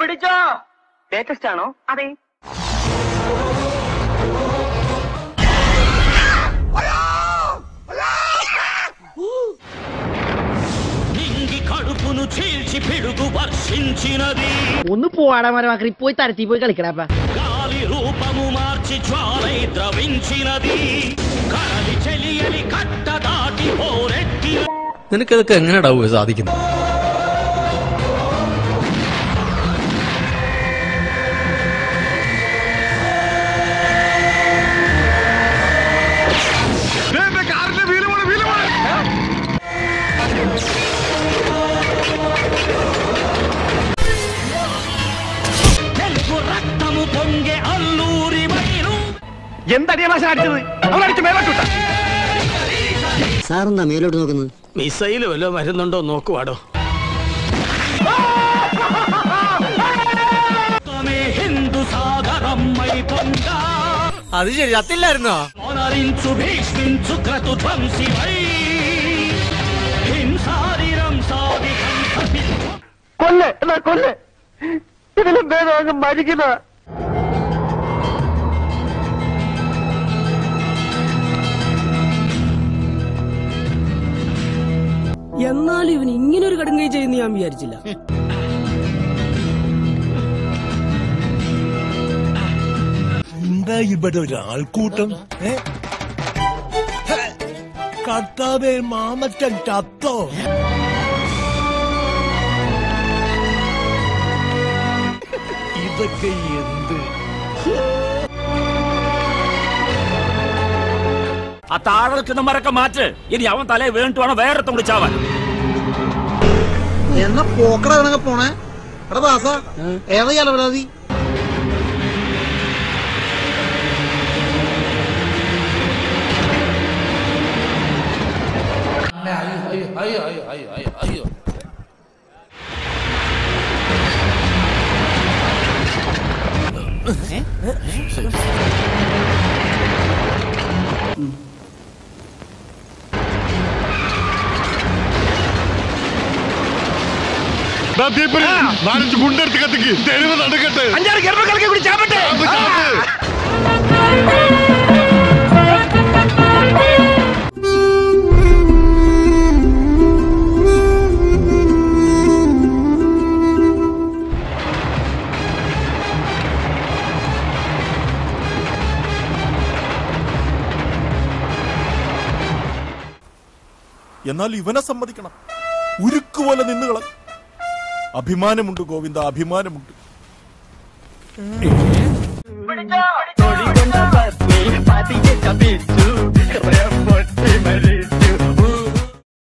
പിടിച്ചോ. ലേറ്റസ്റ്റ് ആണോ? അതെ. ഒന്ന് പോവാടാ മരമാക്കി പോയി തരത്തി പോയി കളിക്കടാ. రూపము మార్చి జ్వాలై ద్రవించినది కరలి చెలియలి కట్ట దాటి పోరెత్తి. നിനക്കതൊക്കെ എങ്ങനെയാ സാധിക്കുന്നത്? സാറെന്താ മേലോട്ട് നോക്കുന്നത്? മിസൈല് വല്ലോ മരുന്നുണ്ടോ നോക്കുവാടോ. അത് ശരി, അത്തില്ലായിരുന്നോ? കൊല്ല് എന്നാ കൊല്ല്, ഇതിലും ഭേദം അങ്ങ് മരിക്കുന്ന. എന്നാലും ഇവൻ ഇങ്ങനെ ഒരു കടുങ്കൈ ചെയ്യുന്ന ഞാൻ വിചാരിച്ചില്ല. എന്താ ഇവിടെ ഒരാൾക്കൂട്ടം? കർത്താവേ, മാമച്ചൻ ചത്തോ? ഇതൊക്കെ എന്ത്? ആ താഴെ നിൽക്കുന്ന മരൊക്കെ മാറ്റ്. ഇനി അവൻ തലയെ വീണിട്ട് വേണം വേറെ വിളിച്ചാവാൻ. എന്നാ പോക്കട പോണേ. എടാ ദാസ, ഏതാ ചെലവിടാതി? അയ്യോ നാലഞ്ച് മുണ്ടെടുത്ത് കത്തിക്ക്. തെരുവ് നടക്കട്ടെ. 5-6 ഗർഭങ്ങളൊക്കെ കൂടി ചാപ്പട്ടെ. എന്നാൽ ഇവനെ സമ്മതിക്കണം. ഉരുക്കുപോലെ നിന്നുകള. അഭിമാനമുണ്ട് ഗോവിന്ദ, അഭിമാനമുണ്ട്. പിടിച്ചോ.